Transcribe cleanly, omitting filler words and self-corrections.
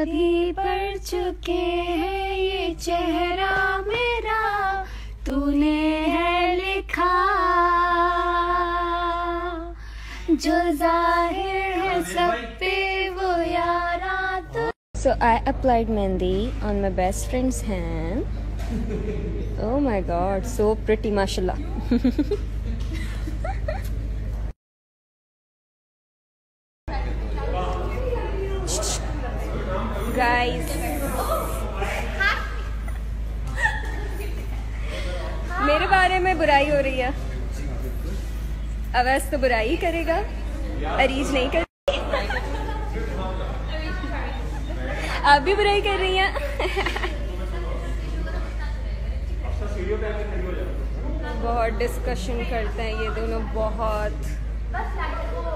भी पढ़ चुके हैं ये चेहरा मेरा, तूने है लिखा जो जाहिर है सब पे वो यारा। तो So I applied mehndi on my best friend's hand. Oh my god, so pretty, mashallah. Guys, मेरे बारे में बुराई हो रही है। अवैस तो बुराई ही करेगा, अरीज नहीं कर। आप भी बुराई कर रही हैं। बहुत डिस्कशन करते हैं ये दोनों, बहुत।